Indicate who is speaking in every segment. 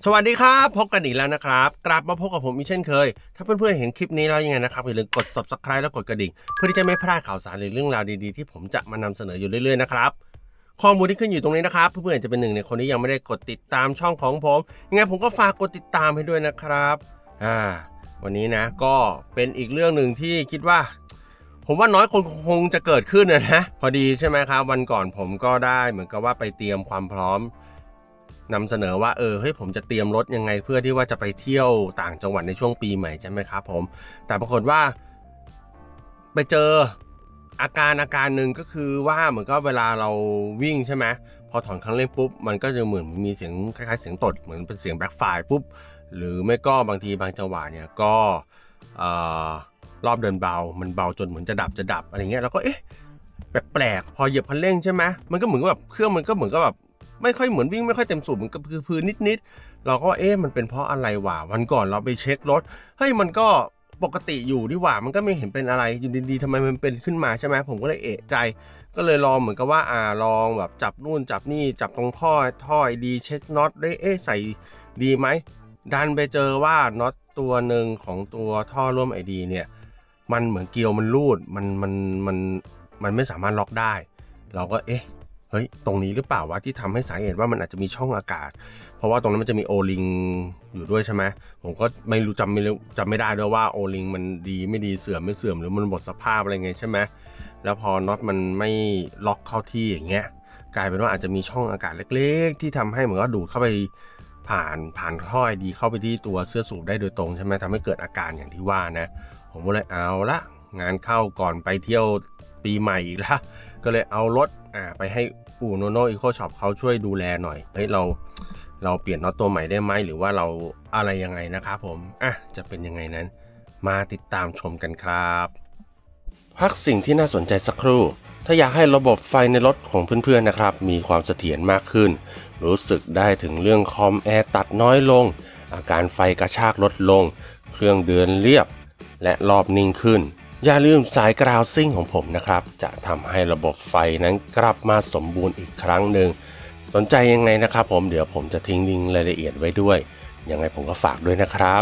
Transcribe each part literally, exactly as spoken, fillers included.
Speaker 1: สวัสดีครับพบกันอีกแล้วนะครับกลับมาพบกับผมอีกเช่นเคยถ้าเพื่อนๆเห็นคลิปนี้แล้วยังไงนะครับอย่าลืมกด ซับสไครบ์ แล้วกดกระดิ่งเพื่อที่จะไม่พลาดข่าวสารหรือเรื่องราวดีๆที่ผมจะมานำเสนออยู่เรื่อยๆนะครับข้อมูลที่ขึ้นอยู่ตรงนี้นะครับเพื่อนๆจะเป็นหนึ่งในคนที่ยังไม่ได้กดติดตามช่องของผมยังไงผมก็ฝากกดติดตามให้ด้วยนะครับอ่าวันนี้นะก็เป็นอีกเรื่องหนึ่งที่คิดว่าผมว่าน้อยคนคงจะเกิดขึ้นนะพอดีใช่ไหมครับวันก่อนผมก็ได้เหมือนกับว่าไปเตรียมความพร้อมนำเสนอว่าเออเฮ้ยผมจะเตรียมรถยังไงเพื่อที่ว่าจะไปเที่ยวต่างจังหวัดในช่วงปีใหม่ใช่ไหมครับผมแต่ปรากฏว่าไปเจออาการอาการหนึ่งก็คือว่าเหมือนก็เวลาเราวิ่งใช่ไหมพอถอนคันเร่งปุ๊บมันก็จะเหมือนมีเสียงคล้ายๆเสียงตดเหมือนเป็นเสียงแบล็คไฟล์ปุ๊บหรือไม่ก็บางทีบางจังหวะเนี่ยก็รอบเดินเบามันเบาจนเหมือนจะดับจะดับอะไรเงี้ยแล้วก็เอ๊ะแปลกๆพอเหยียบคันเร่งใช่ไหมมันก็เหมือนกับแบบเครื่องมันก็เหมือนกับแบบไม่ค่อยเหมือนวิ่งไม่ค่อยเต็มสูบมันก็พื้นนิดๆเราก็เอ๊ะมันเป็นเพราะอะไรวะวันก่อนเราไปเช็ครถเฮ้ยมันก็ปกติอยู่ดีกว่ามันก็ไม่เห็นเป็นอะไรอยู่ดีๆทำไมมันเป็นขึ้นมาใช่ไหมผมก็เลยเอะใจก็เลยลองเหมือนกับว่าอ่าลองแบบจับนู่นจับนี่จับตรงท่อท่อดีเช็คน็อตได้เอ๊ะใส่ดีไหมดันไปเจอว่าน็อตตัวหนึ่งของตัวท่อร่วมไอดีเนี่ยมันเหมือนเกลียวมันรูดมันมันมันมันไม่สามารถล็อกได้เราก็เอ๊ะเฮ้ยตรงนี้หรือเปล่าวะที่ทำให้สาเหตุว่ามันอาจจะมีช่องอากาศเพราะว่าตรงนั้นมันจะมีโอลิงอยู่ด้วยใช่ไหมผมก็ไม่รู้จำไม่รู้จำไม่ได้ด้วยว่าโอลิงมันดีไม่ดีเสื่อมไม่เสื่อมหรือมันหมดสภาพอะไรไงใช่ไหมแล้วพอน็อตมันไม่ล็อกเข้าที่อย่างเงี้ยกลายเป็นว่าอาจจะมีช่องอากาศเล็กๆที่ทำให้เหมือนว่าดูดเข้าไปผ่านผ่านท่อดีเข้าไปที่ตัวเสื้อสูบได้โดยตรงใช่ไหมทำให้เกิดอาการอย่างที่ว่านะผมก็เลยเอาละงานเข้าก่อนไปเที่ยวปีใหม่อีกแล้วก็เลยเอารถอ่าไปให้อู่โนโน่อีโคช็อปเขาช่วยดูแลหน่อยเฮ้ยเราเราเปลี่ยนน็อตตัวใหม่ได้ไหมหรือว่าเราอะไรยังไงนะครับผมอ่ะจะเป็นยังไงนั้นมาติดตามชมกันครับพักสิ่งที่น่าสนใจสักครู่ถ้าอยากให้ระบบไฟในรถของเพื่อนๆนะครับมีความเสถียรมากขึ้นรู้สึกได้ถึงเรื่องคอมแอร์ตัดน้อยลงอาการไฟกระชากลดลงเครื่องเดินเรียบและรอบนิ่งขึ้นอย่าลืมสายกราวซิ่งของผมนะครับจะทำให้ระบบไฟนั้นกลับมาสมบูรณ์อีกครั้งหนึ่งสนใจยังไงนะครับผมเดี๋ยวผมจะทิ้งลิงก์รายละเอียดไว้ด้วยยังไงผมก็ฝากด้วยนะครับ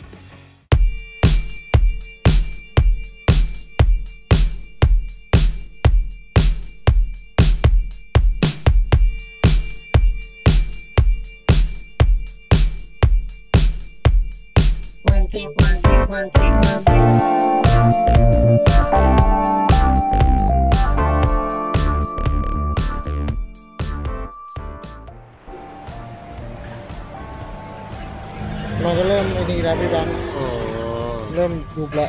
Speaker 2: เราก็เริ่มไอ้นี่แล้วพี่แบงค์เริ่มยุบแล้ว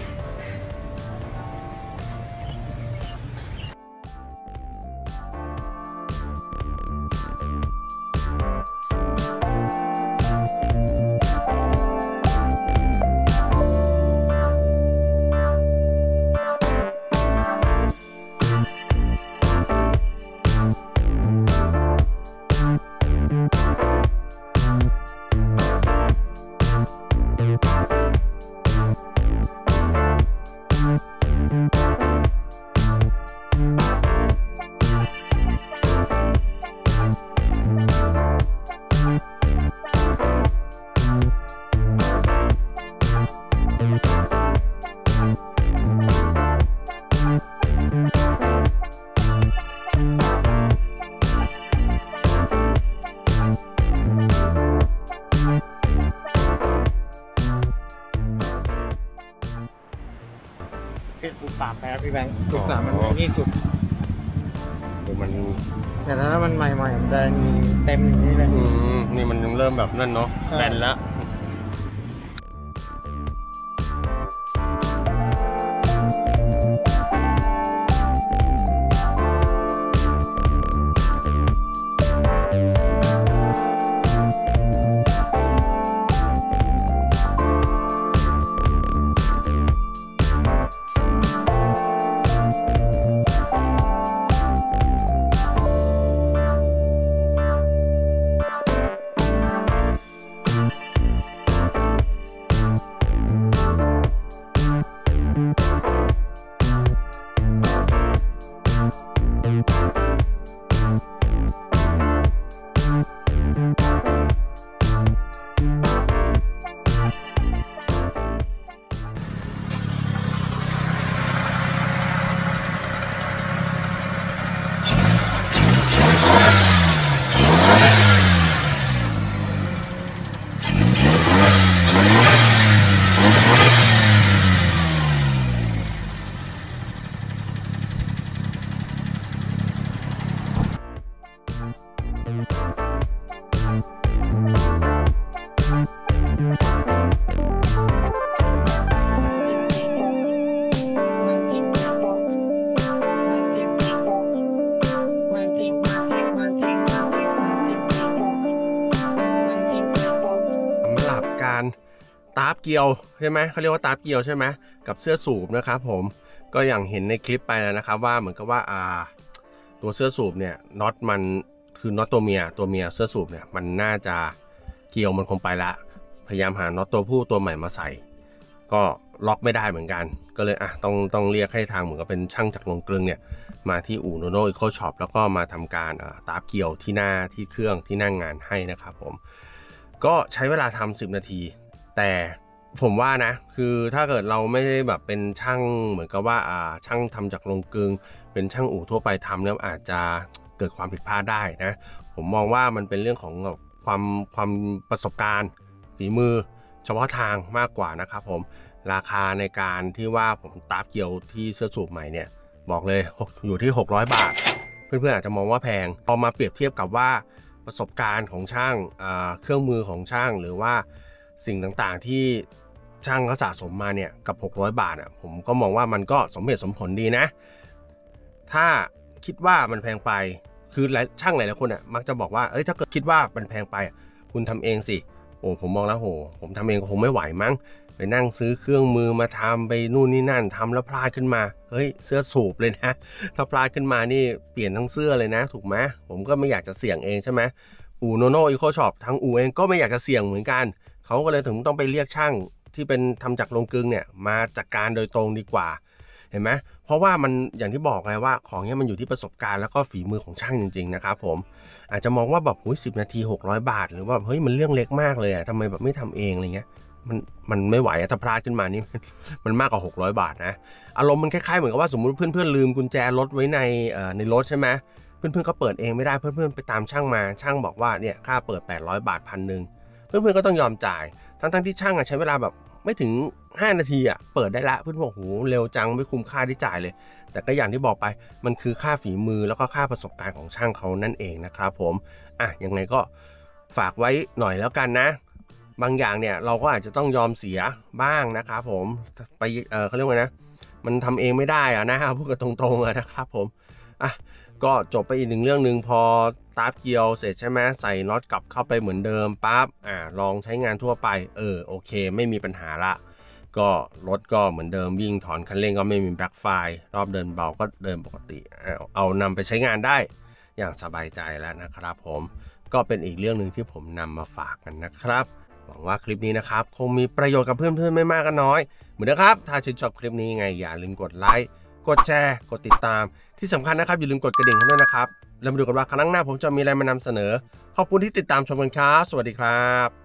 Speaker 2: จุดสามไปแล้วพี่แบงค์จุดสามมันนี่จุด
Speaker 1: ดูมัน
Speaker 2: แต่ถ้ามันใหม่ๆมันจะมีเต็มอย่างนี้เลย
Speaker 1: อืมนี่มันเริ่มแบบนั่นเนาะแบนแล้วเกียวใช่ไหมเขาเรียกว่าตาเกียวใช่ไหมกับเสื้อสูบนะครับผมก็อย่างเห็นในคลิปไปแล้วนะครับว่าเหมือนกับว่าอ่าตัวเสื้อสูบเนี่ยน็อตมันคือน็อตตัวเมียตัวเมียเสื้อสูบเนี่ยมันน่าจะเกี่ยวมันคงไปละพยายามหาน็อตตัวผู้ตัวใหม่มาใส่ก็ล็อกไม่ได้เหมือนกันก็เลยอ่ะต้องต้องเรียกให้ทางเหมือนกับเป็นช่างจากโรงกลึงเนี่ยมาที่อู่โนโนอีโคช็อปแล้วก็มาทำการตาเกี่ยวที่หน้าที่เครื่องที่หน้างงานให้นะครับผมก็ใช้เวลาทำสิบนาทีแต่ผมว่านะคือถ้าเกิดเราไม่ได้แบบเป็นช่างเหมือนกับว่าอ่าช่างทำจากโรงกลึงเป็นช่างอู่ทั่วไปทำแล้วอาจจะเกิดความผิดพลาดได้นะผมมองว่ามันเป็นเรื่องของความความประสบการณ์ฝีมือเฉพาะทางมากกว่านะครับผมราคาในการที่ว่าผมตาเกี่ยวที่เสื้อสูบใหม่เนี่ยบอกเลยอยู่ที่หกร้อยบาทเพื่อนๆอาจจะมองว่าแพงพอมาเปรียบเทียบกับว่าประสบการณ์ของช่างเครื่องมือของช่างหรือว่าสิ่งต่างๆที่ช่างเขาสะสมมาเนี่ยกับหกร้อยบาทอ่ะผมก็มองว่ามันก็สมเหตุสมผลดีนะถ้าคิดว่ามันแพงไปคือช่างหลายๆคนอ่ะมักจะบอกว่าเอ้ยถ้าเกิดคิดว่ามันแพงไปคุณทำเองสิโอ้ผมมองแล้วโหผมทำเองคงไม่ไหวมั้งไปนั่งซื้อเครื่องมือมาทำไปนู่นนี่นั่นทำแล้วพลาดขึ้นมาเฮ้ยเสื้อสูบเลยนะถ้าพลาดขึ้นมานี่เปลี่ยนทั้งเสื้อเลยนะถูกไหมผมก็ไม่อยากจะเสี่ยงเองใช่ไหมอู่โนโนอีโคช็อปทางอู่เองก็ไม่อยากจะเสี่ยงเหมือนกันเขาก็เลยถึงต้องไปเรียกช่างที่เป็นทำจากโรงกลึงเนี่ยมาจัดการโดยตรงดีกว่าเห็นไหมเพราะว่ามันอย่างที่บอกไงว่าของนี้มันอยู่ที่ประสบการณ์แล้วก็ฝีมือของช่างจริงๆนะครับผมอาจจะมองว่าแบบหุ้ยสิบนาทีหกร้อยบาทหรือว่าเฮ้ยมันเรื่องเล็กมากเลยอะทำไมแบบไม่ทำเองอะไรเงี้ยมันมันไม่ไหวถ้าพลาดขึ้นมานี่มันมากกว่าหกร้อยบาทนะอารมณ์มันคล้ายๆเหมือนกับว่าสมมุติเพื่อนๆลืมกุญแจรถไว้ในเอ่อในรถใช่ไหมเพื่อนๆก็เปิดเองไม่ได้เพื่อนๆไปตามช่างมาช่างบอกว่าเนี่ยค่าเปิดแปดร้อยบาทพันหนึ่งเพื่อนๆก็ต้องยอมจ่ายทั้งๆที่ช่างใช้เวลาแบบไม่ถึงห้านาทีอ่ะเปิดได้ละเพื่อนบอกโหเร็วจังไม่คุ้มค่าที่จ่ายเลยแต่ก็อย่างที่บอกไปมันคือค่าฝีมือแล้วก็ค่าประสบการณ์ของช่างเขานั่นเองนะครับผมอ่ะยังไงก็ฝากไว้หน่อยแล้วกันนะบางอย่างเนี่ยเราก็อาจจะต้องยอมเสียบ้างนะครับผมไปเออเขาเรียกว่านะมันทำเองไม่ได้อะนะพูดกันตรงๆนะครับผมอ่ะก็จบไปอีกหนึ่งเรื่องหนึ่งพอตาเกียวเสร็จใช่ไหมใส่น็อตกลับเข้าไปเหมือนเดิมปั๊บอ่าลองใช้งานทั่วไปเออโอเคไม่มีปัญหาละก็รถก็เหมือนเดิมวิ่งถอนคันเร่งก็ไม่มีแบ็คไฟรอบเดินเบาก็เดินปกติเอาเอานำไปใช้งานได้อย่างสบายใจแล้วนะครับผมก็เป็นอีกเรื่องหนึ่งที่ผมนำมาฝากกันนะครับหวังว่าคลิปนี้นะครับคงมีประโยชน์กับเพื่อนๆไม่มากก็น้อยเหมือนเดิมครับถ้าชื่นชอบคลิปนี้ไงอย่าลืมกดไลค์กดแชร์กดติดตามที่สำคัญนะครับอย่าลืมกดกระดิ่งให้ด้วยนะครับแล้วมาดูกันว่าครั้งหน้าผมจะมีอะไรมานำเสนอขอบคุณที่ติดตามชมกันครับสวัสดีครับ